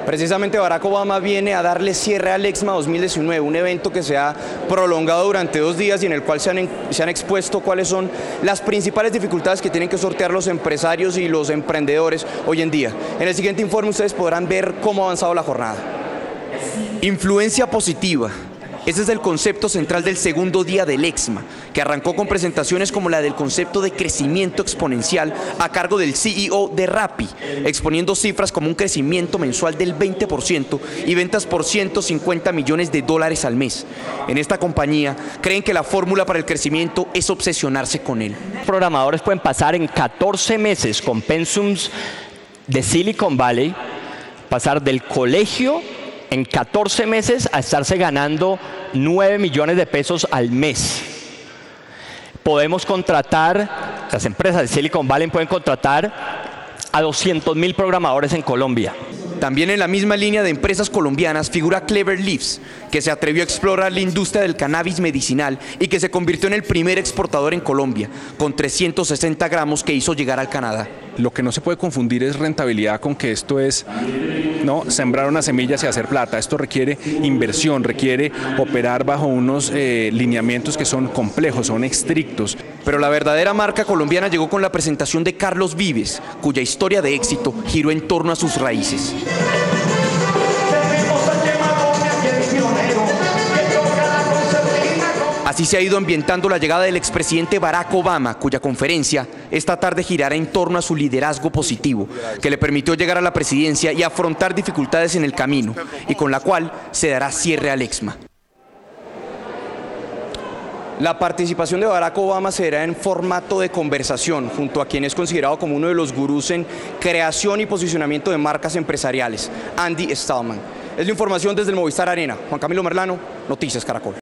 Precisamente Barack Obama viene a darle cierre al EXMA 2019, un evento que se ha prolongado durante 2 días y en el cual se han expuesto cuáles son las principales dificultades que tienen que sortear los empresarios y los emprendedores hoy en día. En el siguiente informe ustedes podrán ver cómo ha avanzado la jornada. Influencia positiva. Ese es el concepto central del segundo día del EXMA, que arrancó con presentaciones como la del concepto de crecimiento exponencial a cargo del CEO de Rappi, exponiendo cifras como un crecimiento mensual del 20% y ventas por $150 millones al mes. En esta compañía creen que la fórmula para el crecimiento es obsesionarse con él. Programadores pueden pasar en 14 meses con pensums de Silicon Valley, pasar del colegio en 14 meses a estarse ganando 9 millones de pesos al mes. Podemos contratar, las empresas de Silicon Valley pueden contratar a 200.000 programadores en Colombia. También en la misma línea de empresas colombianas figura Clever Leaves, que se atrevió a explorar la industria del cannabis medicinal y que se convirtió en el primer exportador en Colombia, con 360 gramos que hizo llegar al Canadá. Lo que no se puede confundir es rentabilidad con que esto es sembrar unas semillas y hacer plata. Esto requiere inversión, requiere operar bajo unos lineamientos que son complejos, son estrictos. Pero la verdadera marca colombiana llegó con la presentación de Carlos Vives, cuya historia de éxito giró en torno a sus raíces. Así se ha ido ambientando la llegada del expresidente Barack Obama, cuya conferencia esta tarde girará en torno a su liderazgo positivo, que le permitió llegar a la presidencia y afrontar dificultades en el camino, y con la cual se dará cierre al EXMA. La participación de Barack Obama será en formato de conversación, junto a quien es considerado como uno de los gurús en creación y posicionamiento de marcas empresariales, Andy Stallman. Es la información desde el Movistar Arena. Juan Camilo Merlano, Noticias Caracol.